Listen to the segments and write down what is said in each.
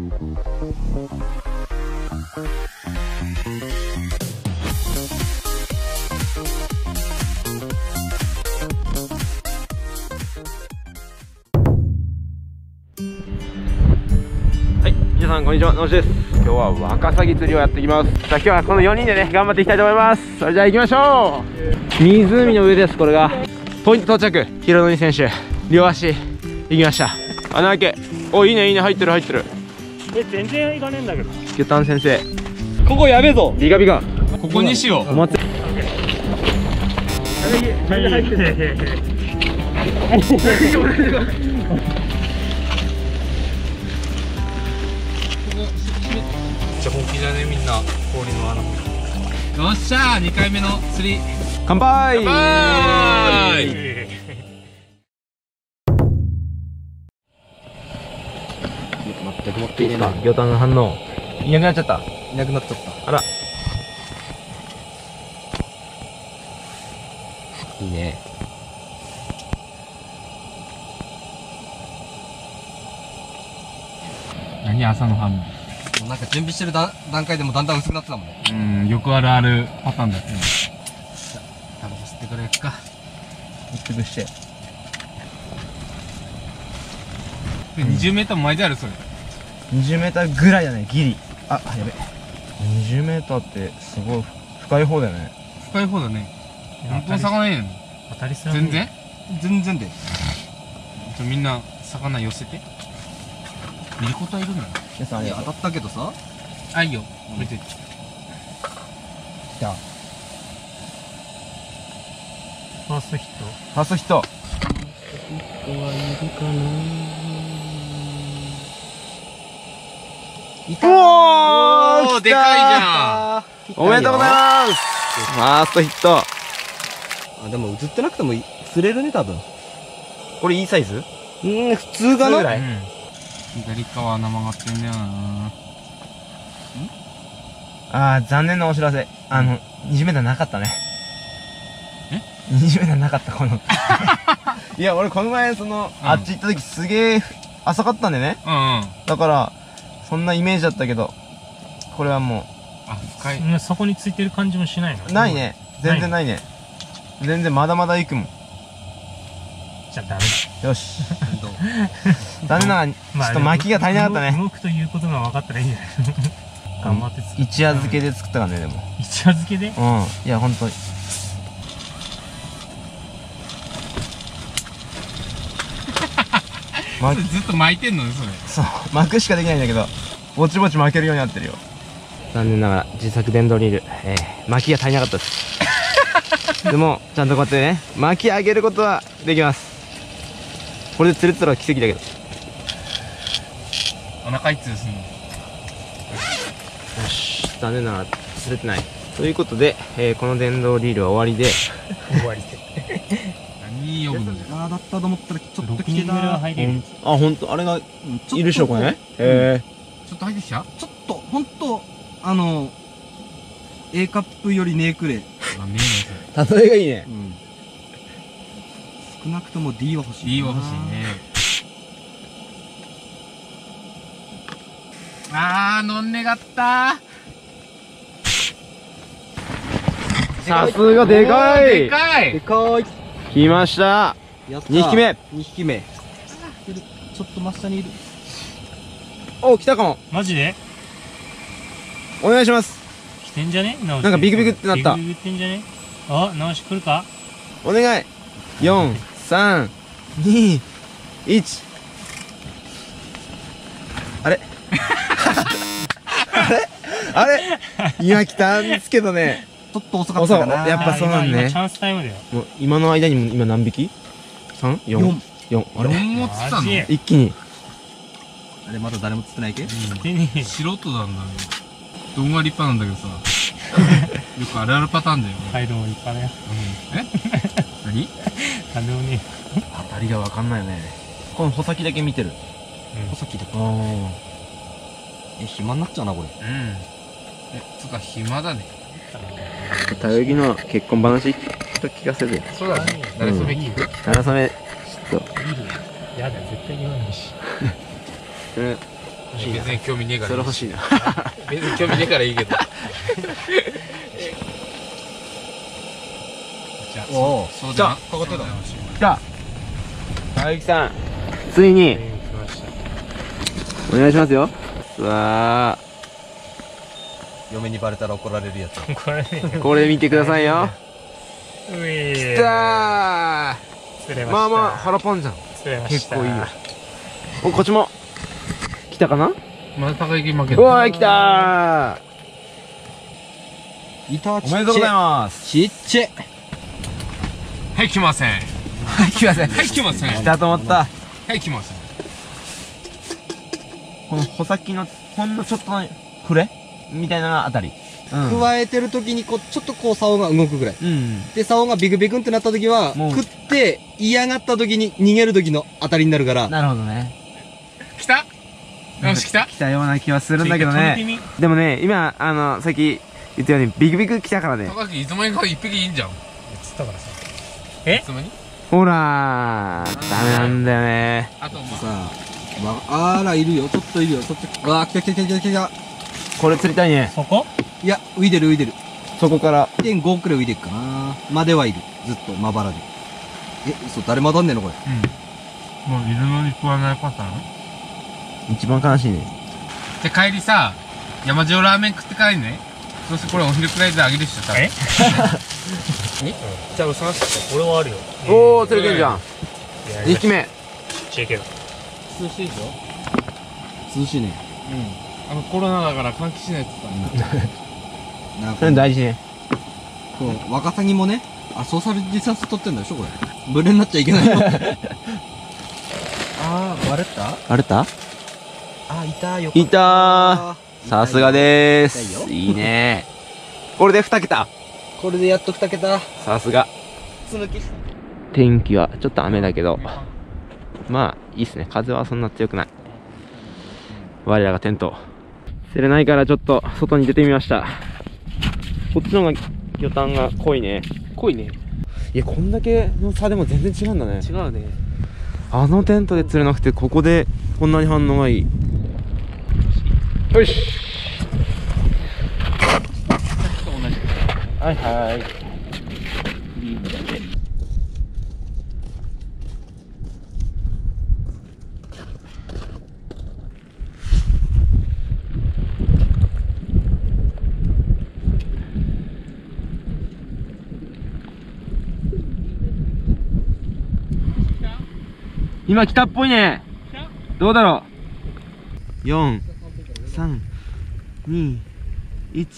はい、皆さんこんにちは、のしです。今日はワカサギ釣りをやっていきます。さあ今日はこの4人でね頑張っていきたいと思います。それじゃあ行きましょう。湖の上です。これがポイント到着。平野選手両足行きました。穴開け。お、いいねいいね、入ってる入ってる。 全然行かねえんだけど。 牛タン先生、 ここやべえぞ。 ビカビカ。 ここにしよう。 お祭り。 めっちゃ本気だねみんな。氷の穴。よっしゃー、2回目の釣り。 乾杯。 乾杯。 全く持っていいな。魚探の反応いなくなっちゃった。 いなくなっちゃった。 あら、いいね。 何朝の反応。 もうなんか準備してる段階でもだんだん薄くなってたもんね。 うん、よくあるあるパターンだよね。 食べさせてくれっか。 潰して。 20メーター前であるそれ。 20メーターぐらいだね、ギリ。あ、やべ。20メーターってすごい深い方だよね。 深い方だね。本当に魚いいの。 当たりする。 全然。 全然で。 みんな魚寄せて。見ることはいるんだよ。 皆さんありがとう。 当たったけどさ。 あ、いいよ。見て。 じゃあファーストヒット。 ファーストヒット。 おー、でかいじゃん。 おめでとうございます。ファーストヒット。 あ、でも映ってなくても釣れるね、多分。 これいいサイズ？ 普通かな。 ぐらい。 左側穴曲がってんだよな。 あー、残念なお知らせ。20メーターなかったね。20メーターなかった、この。いや、俺この前、あっち行った時すげえ浅かったんでね。 うんうん。 だから、そんなイメージだったけど、これはもあ、深い。 そこについてる感じもしないの。 う、ないね。全然ないね。全然まだまだ行くもん。 じゃあダメだ。 よし。残念ながら、ちょっと巻きが足りなかったね。 動くということが分かったらいいんじゃないの。頑張って作る。 一夜漬けで作ったからね、でも。 一夜漬けで。 うん。いや、ほんとに。 ずっと巻いてんのね、それ。 そう、巻くしかできないんだけど、ぼちぼち巻けるようになってるよ。残念ながら、自作電動リール、巻きが足りなかったです。でも、ちゃんとこうやってね、巻き上げることはできます。これで釣れてたら奇跡だけど。 お腹いつですね。 よし、残念ながら釣れてない。ということで、この電動リールは終わりで、 終わりで。 何呼ぶのじゃ。 あー、だったと思ったらちょっと 6 来て人ぐらいはた。 入れる。 あ、ほんと、あれがちょっといるでしょ、これね。へちょっと入ってきた。 ちょっと、ほんと、A カップよりねえくれ。 あ、見えないそれ。 例えがいいね。 少なくとも D は欲しい。 D は欲しいね。あー、飲んねがったー。 さすがでかい。 でかい。 でかい。 来ました。 やった。 2匹目。 2匹目。ちょっと真下にいる。 お、来たかも。 マジでお願いします。 来てんじゃね。なんかビクビクってなったビクビクってんじゃね。あ、直し来るか。 お願い。4、3、2、1。あれあれ今来たんですけどね。 ちょっと遅かったかな。 遅いやっぱそうなんね今チャンスタイムだよ。 もう今の間にも今何匹 ?3、4、4。あれ 4も釣ったの。 マジ一気に。 あれまだ誰も釣ってないけ。 手に。 素人なんだね。どんが立派なんだけどさ。よくあるあるパターンだよね。 カイドウ立派だよ。 何？ なんでもね。 当たりがわかんないよね。この穂先だけ見てる。 穂先で。 あ暇になっちゃうな、これ。 つうか暇だね。 あ。たよぎの結婚話と聞かせて。 そうだね。誰そべき。 ならそめ、ちょっと。 いいよ。やだ、絶対言わないし。 しいな別に興味ねえからそれ欲しいな。 別に興味ねえからいいけど。じゃあ、 おおそうじゃん。 かかってた来た青木さん、ついに来ました。 お願いしますよ。うわ嫁にバレたら怒られるやつ。 これね。 ー、これ見てくださいよ。 うい来た釣れました。 ー。まあまあ腹パンじゃん。 釣れました。 結構いいよ。お、こっちも来たかな。 まだ高木負けうわー、来たいた、 ー。おめでとうございます。 ちっちゃ。 はい、来ません。 はい、来ません。 はい、来ません。 来たと思った。 はい、来ません。 この穂先のほんのちょっとの触れみたいなのあたり。うん。 加えてる時にこう、ちょっとこう、竿が動くぐらい。 うん。 で、竿がビクビクンってなった時は、 もう食って嫌がった時に逃げる時の当たりになるから。 なるほどね。 来たよし、来た来たような気はするんだけどね。 止めてみ。 でもね、今、さっき言ったようにビクビク来たからね。 高木、いつの間にか一匹いいんじゃん。い釣ったからさ。 つの間にほらー、ダメなんだよね。 あと、 さあ、あら、いるよ。ちょっといるよ。ちょっと、あー、来た来た来た来た来た。 これ釣りたいね。 そこ？ いや、浮いてる浮いてる。 そこから。 1.5 くらい浮いてるかな。まではいる。ずっと、まばらで。え、嘘、誰まだんねんのこれ。 もういるのに食わないパターン一番悲しいね。 で、帰りさ、山塩ラーメン食って帰るね。そしてこれお昼くらいであげるっしょ、多分。 え？ じゃあ、探して。 俺はあるよ。 おー、釣れてんじゃん。 いや 2匹目。 ちいけど。 涼しいでしょ涼しいね。 コロナだから換気しないって言ってた。 それなんか、 大事ね。 こう、ワカサギもね、ソーサルディスタンス取ってんだでしょ、これ。ブレになっちゃいけないよ。あー、割れたあれたあ、いた、よかった。 いたー。さすがでーす。 痛いよいいね。これで2桁。 これでやっと2桁。 さすが。 つ抜き。 天気はちょっと雨だけど、まあいいっすね。風はそんな強くない。我らがテント釣れないからちょっと外に出てみました。こっちの方が魚探が濃いね。 濃いね。 いや、こんだけの差でも全然違うんだね。 違うね。 あのテントで釣れなくてここでこんなに反応がいい。よし。はいはい。今来たっぽいね。どうだろう。4、3、2、1。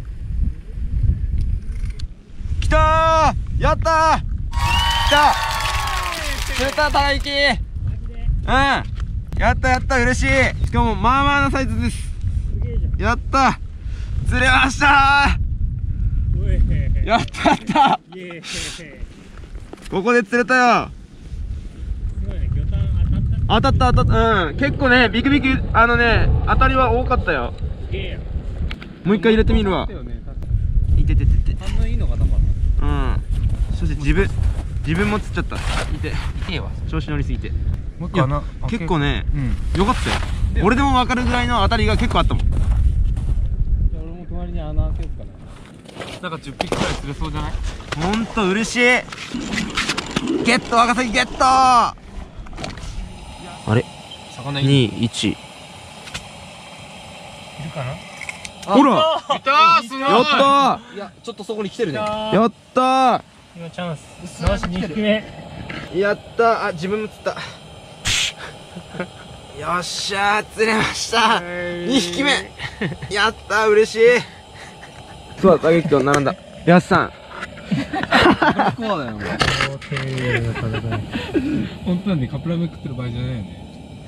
来たー、やったー、来た釣れた、たらいき。うん、やったやった、嬉しい。しかもまあまあなサイズです。やった、釣れましたー。やったやった、ここで釣れたよ。当たった当たった。うん、結構ね、ビクビク、当たりは多かったよ。もう一回入れてみるわ。いてててて。 反応いいのかな、まだ。 うん。そして自分も釣っちゃった。いて。 痛えわ。 調子乗りすぎて。 もう一いや個穴。 結構ね、 うん。 よかったよ。俺でも分かるぐらいの当たりが結構あったもん。 俺も隣に穴開けようかな。なんか10匹くらい釣れそうじゃない？ ほんと嬉しい。ゲット、ワカサギゲット。あれ、 魚いる。 2、1。 いるかな？ ほら、 いたー、すごい。 やったいや、ちょっとそこに来てるね。 ー、やったー。 今チャンス。よし、2匹目。 やったー。あ、自分も釣った。よっしゃー、釣れましたー。2匹目。やったー、嬉しい。そうだ、打撃と並んだ。やすさん。 こうだよ、お前。 本当なんでカップラーメン食ってる場合じゃないよね。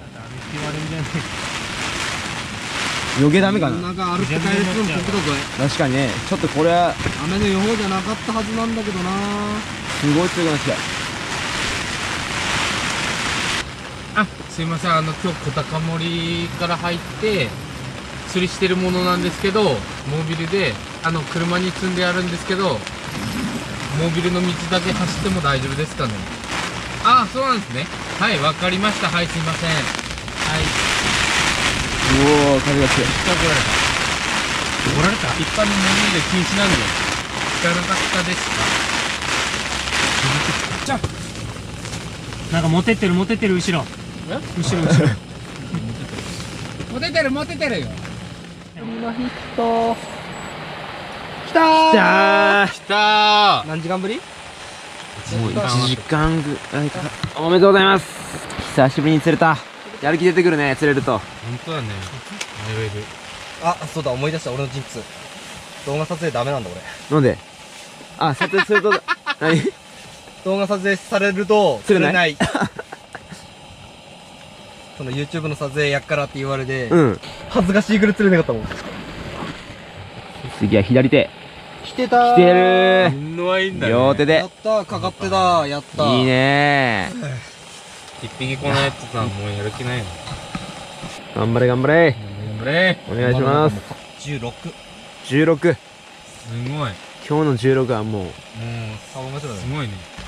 余計ダメかな。 なんか歩って帰る分僕だぞ。 確かにね、ちょっとこれは、 雨の予報じゃなかったはずなんだけどな。 すごい強くなってきた。 あ、すいません、今日小高森から入って釣りしてるものなんですけど、モービルで車に積んであるんですけど、モービルの道だけ走っても大丈夫ですかね？あ、そうなんですね。はい、わかりました。はい、すいません。はい。 おお、風が強い。 怒られた一般のモビルで禁止なんで聞かなかったですか。 なんか持てってる後ろ。後ろ。 モテてるよ。 来たー。 来た何時間ぶり？ もう1時間ぐらいか。おめでとうございます。久しぶりに釣れた。やる気出てくるね、釣れると。 本当だね。レベル。 あ、そうだ、思い出した、俺のジンクス。動画撮影ダメなんだ、俺。 なんで？あ、撮影すると、何？ 動画撮影されると、 釣れないその YouTube の撮影やっからって言われて、 うん。 恥ずかしいぐらい釣れなかったもん。 次は左手。 来てたー。 来てるんのはいいんだね。 両手でや。ったー、かかってたー、やったー。 いいね一匹このやつさん、もうやる気ないの。 ー。頑張れ頑張れ。 頑張れ。 お願いします。 16。 16。 すごい。 今日の16はもう、 3本目するね。 すごいね。